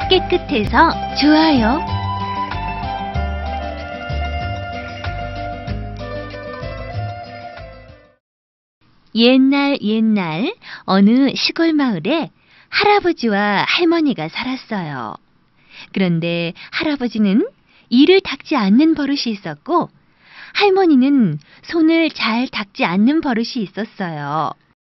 깨끗해서 좋아요. 옛날 어느 시골 마을에 할아버지와 할머니가 살았어요. 그런데 할아버지는 이를 닦지 않는 버릇이 있었고 할머니는 손을 잘 닦지 않는 버릇이 있었어요.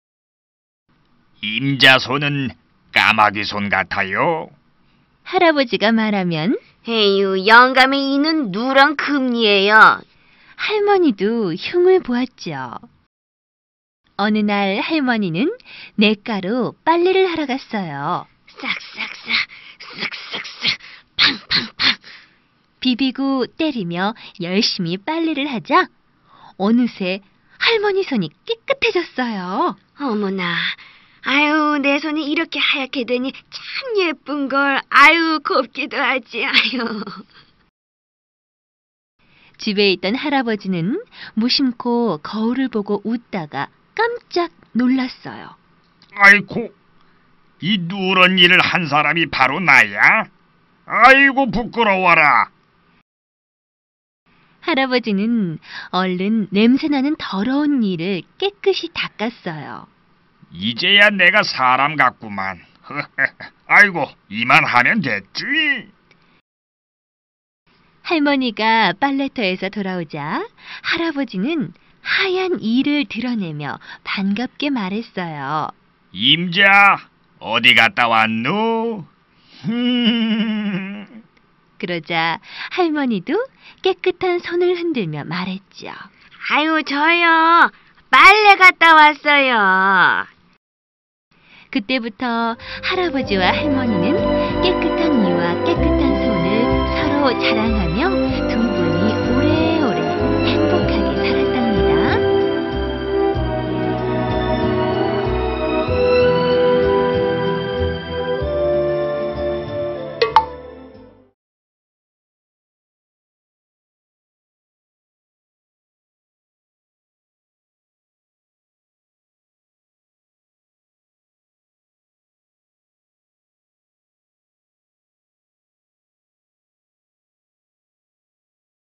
임자 손은 까마귀 손 같아요. 할아버지가 말하면 에휴, 영감의 이는 누런 금이에요. 할머니도 흉을 보았죠. 어느 날 할머니는 냇가로 빨래를 하러 갔어요. 싹싹싹, 쓱쓱쓱, 팡팡팡. 비비고 때리며 열심히 빨래를 하자 어느새 할머니 손이 깨끗해졌어요. 어머나, 아유, 내 손이 이렇게 하얗게 되니 참 예쁜걸. 아유, 곱기도 하지, 아유. 집에 있던 할아버지는 무심코 거울을 보고 웃다가 깜짝 놀랐어요. 아이고, 이 누런 일을 한 사람이 바로 나야? 아이고, 부끄러워라. 할아버지는 얼른 냄새나는 더러운 이를 깨끗이 닦았어요. 이제야 내가 사람 같구만. 아이고, 이만하면 됐지. 할머니가 빨래터에서 돌아오자 할아버지는 하얀 이를 드러내며 반갑게 말했어요. 임자, 어디 갔다 왔노? 그러자 할머니도 깨끗한 손을 흔들며 말했죠. 아유, 저요. 빨래 갔다 왔어요. 그때부터 할아버지와 할머니는 깨끗한 이와 깨끗한 손을 서로 자랑하며 두 분